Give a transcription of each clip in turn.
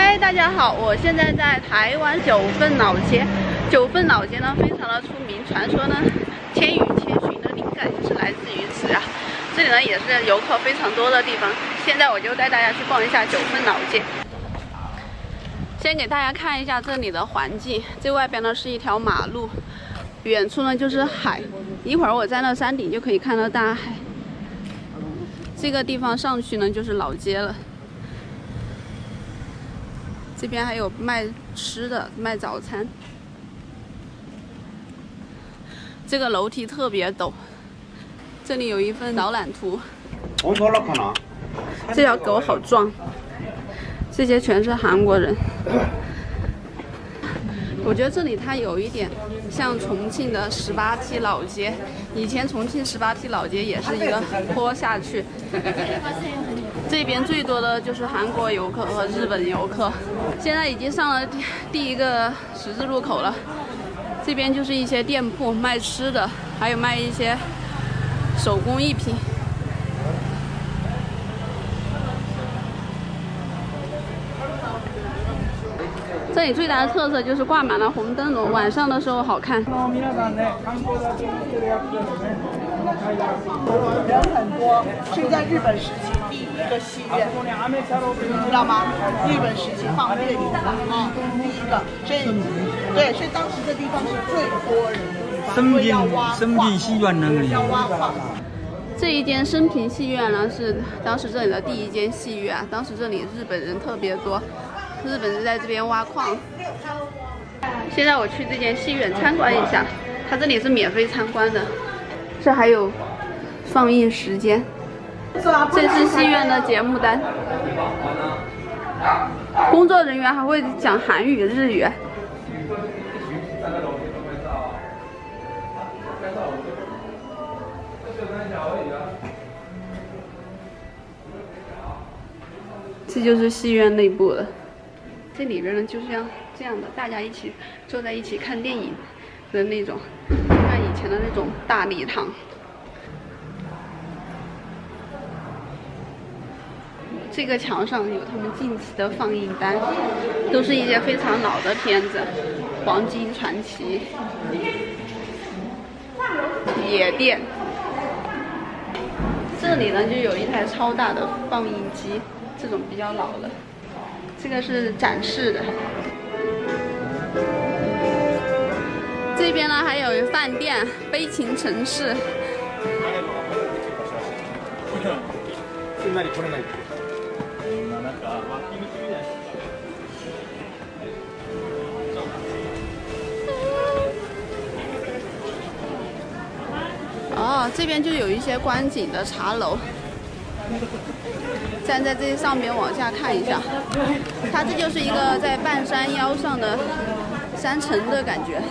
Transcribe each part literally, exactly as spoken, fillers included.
嗨，大家好，我现在在台湾九份老街。九份老街呢，非常的出名，传说呢，《千与千寻》的灵感就是来自于此啊。这里呢也是游客非常多的地方。现在我就带大家去逛一下九份老街。先给大家看一下这里的环境，这外边呢是一条马路，远处呢就是海。一会儿我在那山顶就可以看到大海。这个地方上去呢就是老街了。 这边还有卖吃的，卖早餐。这个楼梯特别陡。这里有一份导览图。这条狗好壮。这些全是韩国人。我觉得这里它有一点像重庆的十八梯老街。以前重庆十八梯老街也是一个坡下去。这边最多的就是韩国游客和日本游客。现在已经上了第第一个十字路口了。这边就是一些店铺卖吃的，还有卖一些手工艺品。 这里最大的特色就是挂满了红灯笼，晚上的时候好看。人很多，是在日本时期第一个戏院，你知道吗？日本时期放电影的啊，第一个，所以对，所以当时这地方是最多人的地方，因为要挖生平戏院那里。 要挖矿。 这一间生平戏院呢，是当时这里的第一间戏院啊。当时这里日本人特别多。 日本人在这边挖矿。现在我去这间戏院参观一下，它这里是免费参观的。这还有放映时间。这是戏院的节目单。工作人员还会讲韩语、日语。这就是戏院内部了。 这里边呢，就像这样的，大家一起坐在一起看电影的那种，像以前的那种大礼堂。这个墙上有他们近期的放映单，都是一些非常老的片子，《黄金传奇》、《野店》。这里呢，就有一台超大的放映机，这种比较老了。 这个是展示的，这边呢还有饭店，悲情城市。哦，这边就有一些观景的茶楼。 站在这上面往下看一下，它这就是一个在半山腰上的山城的感觉。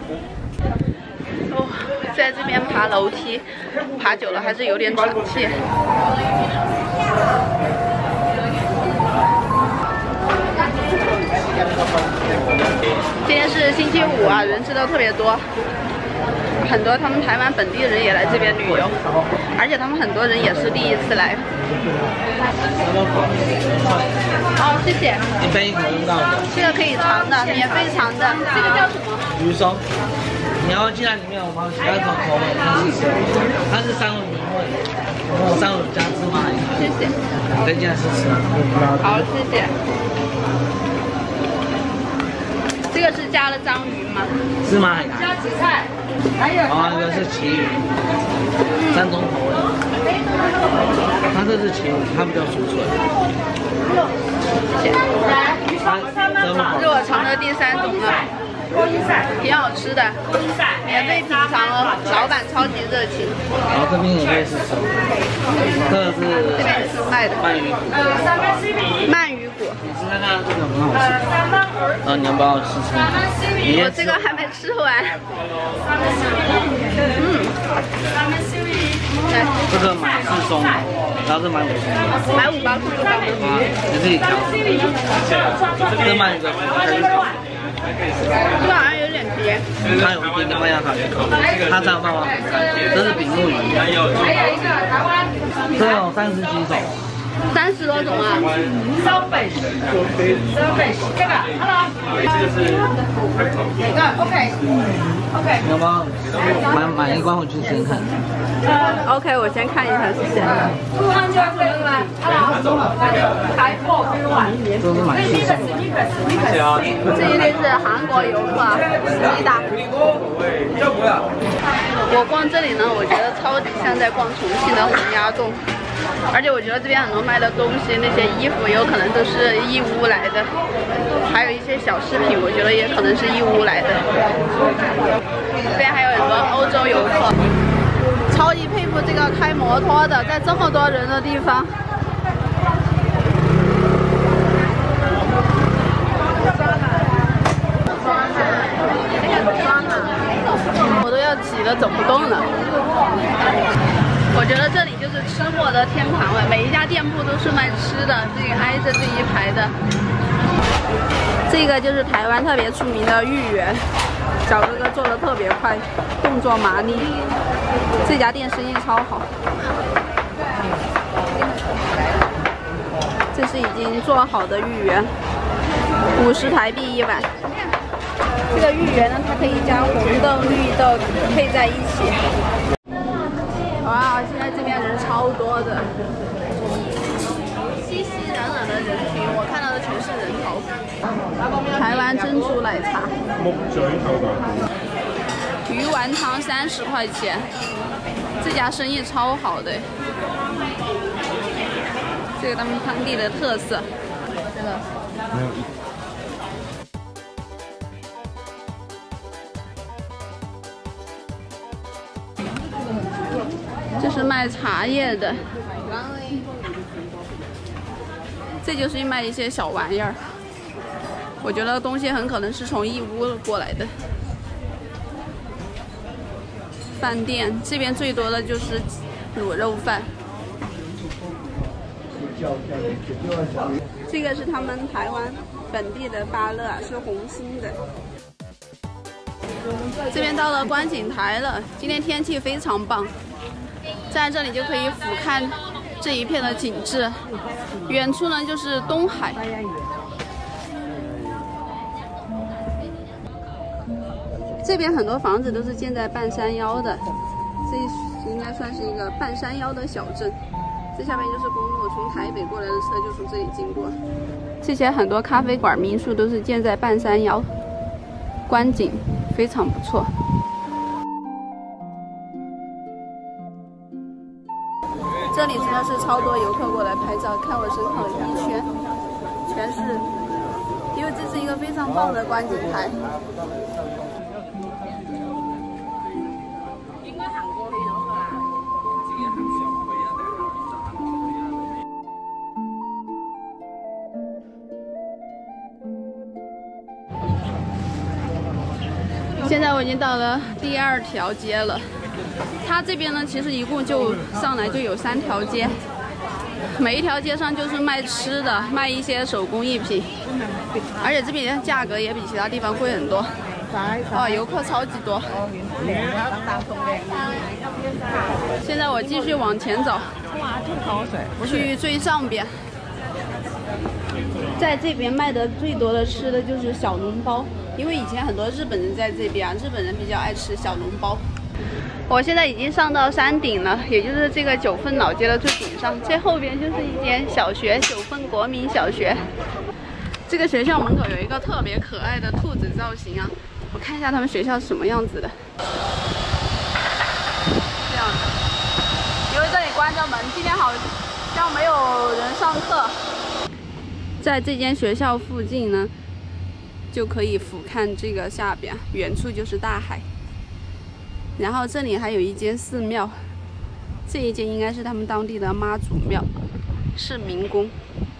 哦，在这边爬楼梯，爬久了还是有点喘气。今天是星期五啊，人吃的特别多。 很多他们台湾本地人也来这边旅游，而且他们很多人也是第一次来。好，谢谢。 一杯一口用到的。 这个可以尝的，免费尝的。这个叫什么？ 鱼松。你要进来里面，我们有其他种口味，它是三文鱼味，三文鱼加芝麻。 谢谢。 可以进来试试。 好，谢谢。这个是加了章鱼吗？ 芝麻海苔。 加紫菜。 还有， 然后这个是旗鱼，山东口味。它这是旗鱼，它比较酥脆。 谢谢。 它这是我尝的第三种了，挺好吃的，免费品尝哦，老板超级热情。 然后这边也可以试试，这个是这边是卖的鳗鱼骨， 鳗鱼骨。 你吃看看，这个很好吃。然后你要不要试试？ 我这个还没吃完。嗯，来， 这个买四松，然后是买五松的。 买五包送一包。 啊，你自己挑。这个鳗鱼的可以烤。 这个好像有点甜。 它有一点点麦芽糖去烤，它这样放吗？这是比目鱼。这有三十几种。 三十多种啊！ 三百十，三百十，这个，好了，这个是哪个 ？OK OK。有吗？买买一罐回去先看。 OK， 我先看一下是谁。 这是买西装。 这一定是韩国游客啊，思密达。我逛这里呢，我觉得超级像在逛重庆的洪崖洞。而且我觉得这边很多卖的东西，那些衣服有可能都是义乌来的，还有一些小饰品，我觉得也可能是义乌来的。这边还有很多欧洲游客，超级佩服这个开摩托的，在这么多人的地方。我都要挤得走不动了。我觉得这里就是吃货的天堂了，每一家店铺都是卖吃的，这个挨着这一排的。这个就是台湾特别出名的芋圆，小哥哥做的特别快，动作麻利。这家店生意超好。这是已经做好的芋圆，五十台币一碗。这个芋圆呢，它可以将红豆、绿豆配在一起。哇，现在这边人超多的，熙熙攘攘的人群，我看到的全是人头。台湾珍珠奶茶，鱼丸汤三十块钱，这家生意超好的，这个他们当地的特色。这个没有一。这是卖茶叶的，这就是卖一些小玩意儿。我觉得东西很可能是从义乌过来的。饭店这边最多的就是卤肉饭，这个是他们台湾本地的芭乐，是红心的。这边到了观景台了，今天天气非常棒。在这里就可以俯瞰这一片的景致，远处呢就是东海。这边很多房子都是建在半山腰的，这应该算是一个半山腰的小镇。这下面就是公路，从台北过来的车就从这里经过。这些很多咖啡馆、民宿都是建在半山腰，观景非常不错。这里真的是超多游客过来拍照，看我身上的一圈，全是，因为这是一个非常棒的观景台。现在我已经到了第二条街了。它这边呢，其实一共就上来就有三条街，每一条街上就是卖吃的，卖一些手工艺品，而且这边价格也比其他地方贵很多。哇，游客超级多。现在我继续往前走，去最上边。在这边卖的最多的吃的就是小笼包，因为以前很多日本人在这边啊，日本人比较爱吃小笼包。我现在已经上到山顶了，也就是这个九份老街的最顶上，这后边就是一间小学，九份国民小学。这个学校门口有一个特别可爱的兔子造型啊，我看一下他们学校是什么样子的。这样的，因为这里关着门，今天好像没有人上课。在这间学校附近呢，就可以俯瞰这个下边，远处就是大海。然后这里还有一间寺庙，这一间应该是他们当地的妈祖庙，是民宫。